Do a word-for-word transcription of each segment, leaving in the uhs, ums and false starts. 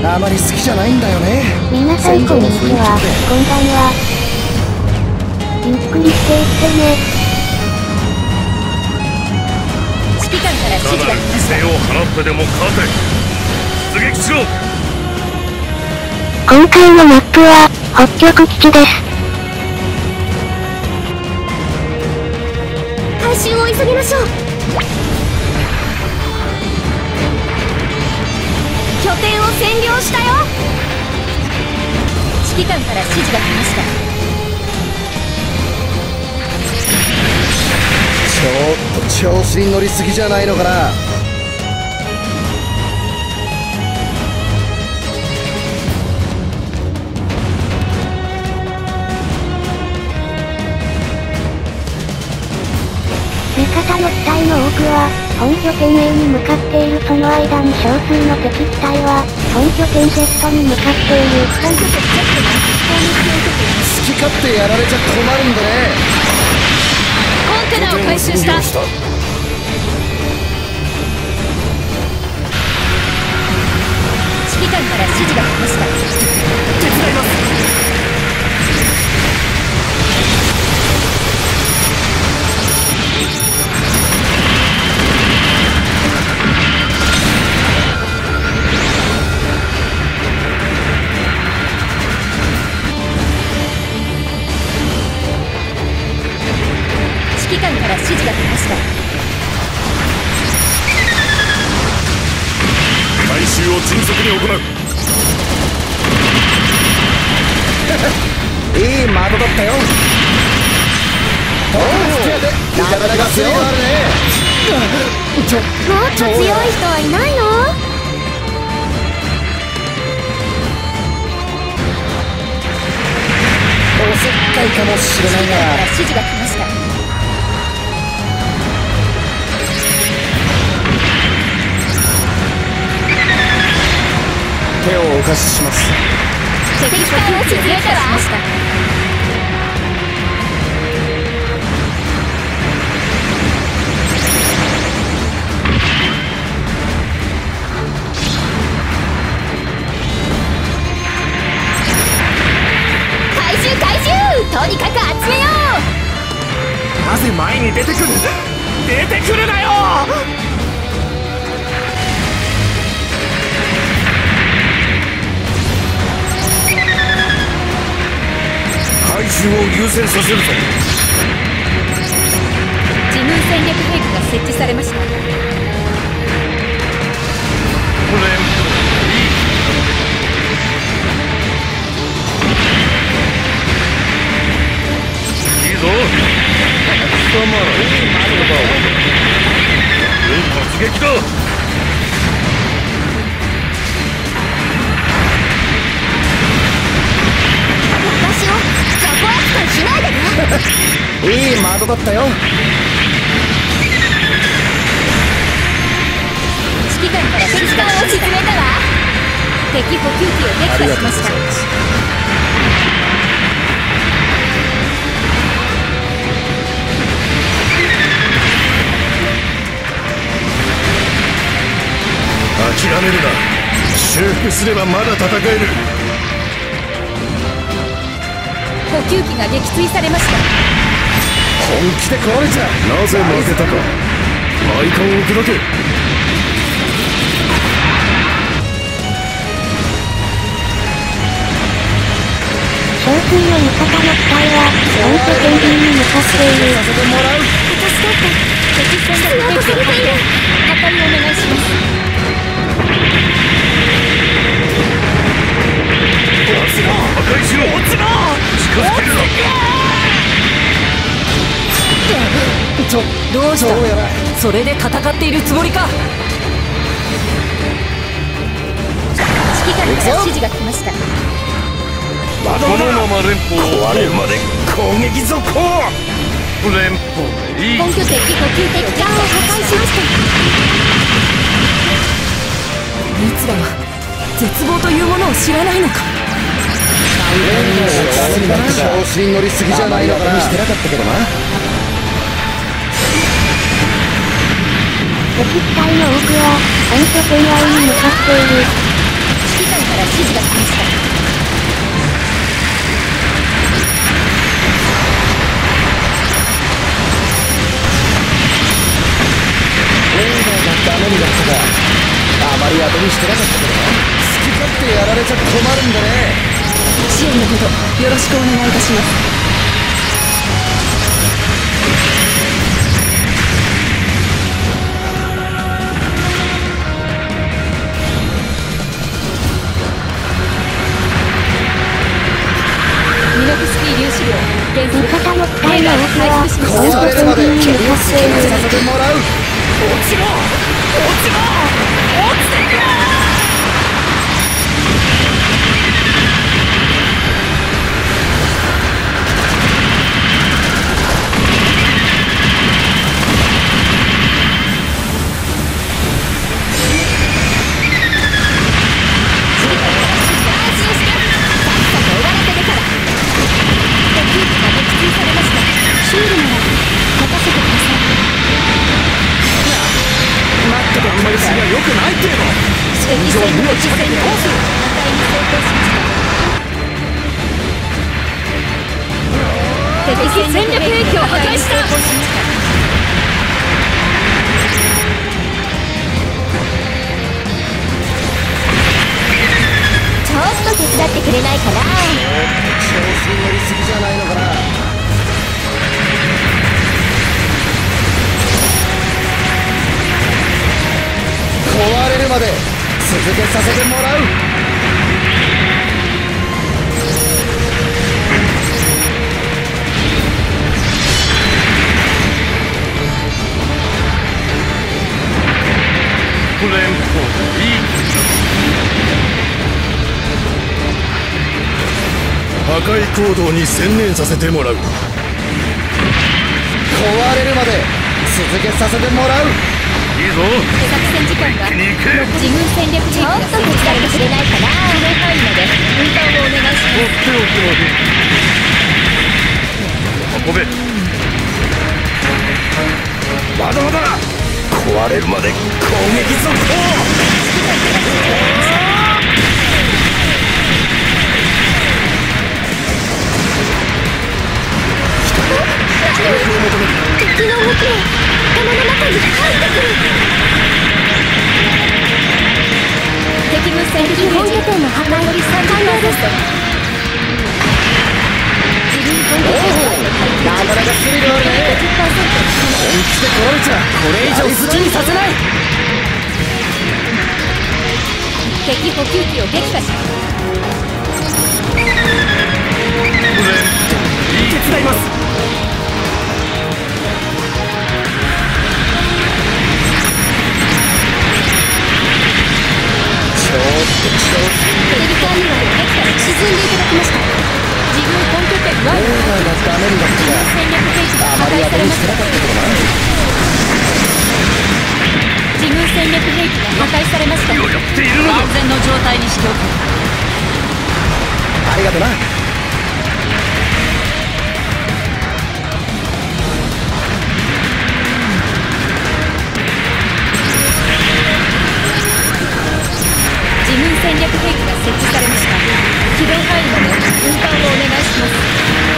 あまり好きじゃないんだよね。 皆さんこんにちは、こんばんは。ゆっくりしていってね。 指揮官から指示が来ました。犠牲を払ってでも勝て。出撃しろ。 今回のマップは北極基地です。回収を急ぎましょう。拠点を占領したよ。 指揮官から指示が来ました。 ちょっと調子に乗りすぎじゃないのかな。 味方の機体の多くは本拠点 A に向かっている。その間に少数の敵機体は本拠点 Z に向かっている。本拠点 Z が攻撃を受けている。 好き勝手やられちゃ困るんでね。 コンテナを回収した。指揮官から指示が来ました。手伝います。指揮官から指示が来ました。 回収を迅速に行う。 いい的だったよ。おお、なかなか強いあるね。ちょもっと強い人はいないの？ おせっかいかもしれないが。 指示が来ました。 手をお貸しします。 敵機体を沈めたわ。回収回収、とにかく集めよう。 なぜ前に出てくる。出てくるなよ。回収を優先させるぞ。 自分戦略兵器が設置されました。 これいい。いいぞ。貴様らいい言葉を。突撃だ。 いい的だったよ。 指揮官から敵艦を沈めたわ。敵補給機を撃破しました。 諦めるな。修復すればまだ戦える。 補給機が撃墜されました。 本気で壊れちゃう。 なぜ負けたか。配管を砕け。 少数の味方の機体は本拠点 B に向かっている。 させてもらう。 私だって敵戦略兵器を買って破壊をお願いします。 破壊しろ。落ちろ。近づけるな。 ちょどうした。 どうやらそれで戦っているつもりか。指揮官から指示が来ました。 このまま連邦を壊れるまで攻撃続行。連邦でいい。 本拠敵補給敵艦を破壊しました。奴らは絶望というものを知らないのか。 調子に乗りすぎじゃないのかな。してなかったけどな。 敵機体の多くは本拠点 Y に向かっている。 指揮官からでやられちゃ困るんでね。 支援のほどよろしくお願いいたします。ミノフスキー粒子量減速。 味方の機体の多くは本拠点に向かっている。 させてもらう。 落ちろ落ちろ落ちていく敵戦略兵器を破壊した。 ちょっと手伝ってくれないかな。 調子に乗りすぎじゃないのかな。壊れるまで続けさせてもらう。 連邦いい破壊行動に専念させてもらう。 壊れるまで続けさせてもらう。 いいぞ。 作戦時間が一気に行け。 自軍戦略兵器が設置されてくれないかな。この範囲まで運搬をお願いします。 とっておきの兵器運べ。まだまだ壊れるまで攻撃続行。 敵の動きを頭の中に入ってくる。 敵軍戦敵本拠点の破壊より完了です。自分本拠点なかなかスリルあるね。 ごじゅっパーセント。 本気で来られちゃこれ以上好きにさせない。 敵補給機を撃破し手伝います。ちょっとテレビターミナルを撃破し沈んでいただきました。自軍本拠点ワンオーダーがダメになっちゃう。 戦略兵器があ破壊まり当てにされました。 してなかったけどな。 自軍戦略兵器が破壊されました。 やっているのだ。 安全の状態にしておく。 ありがとな。 自軍戦略兵器が設置されました。機動範囲まで運搬をお願いします。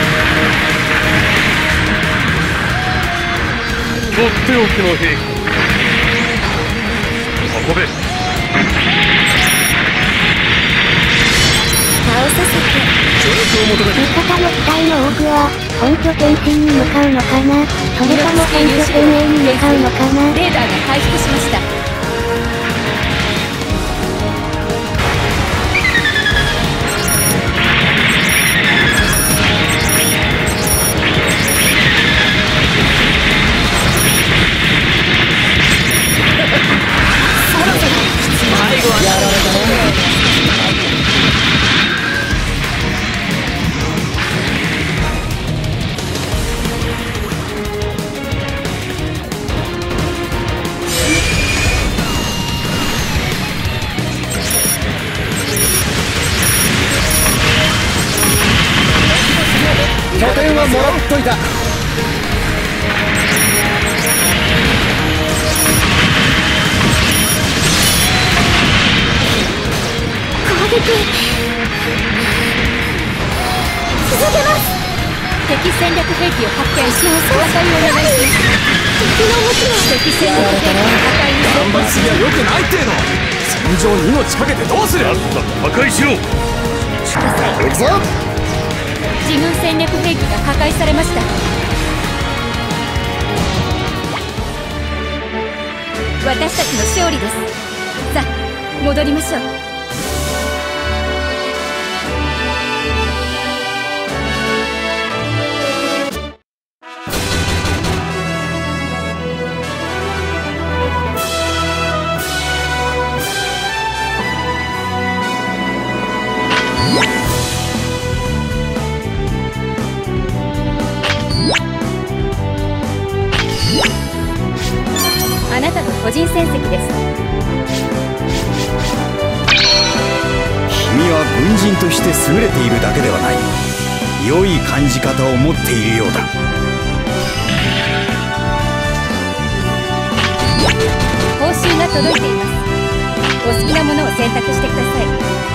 とっておきの兵器運べ。 倒させて。 助力を求めて。 味方の機体の多くは本拠点 C に向かうのかな。それとも本拠点 A に向かうのかな。 レーダーが回復しました。 やられたね。拠点はもらっといた。 攻撃続けます。 敵戦略兵器を発見し破壊をお願いします。 敵の動きを敵戦略兵器の破壊に成功し頑張りすぎは良くないっての。 戦場に命かけてどうする。 だったら破壊しろ。 行くぞ。 自軍戦略兵器が破壊されました。私たちの勝利です。さあ戻りましょう。あなたの個人戦績です。 君は軍人として優れているだけではない。良い感じ方を持っているようだ。 報酬が届いています。お好きなものを選択してください。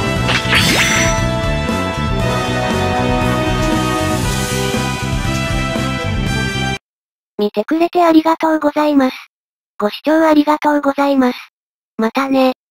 見てくれてありがとうございます。ご視聴ありがとうございます。またね。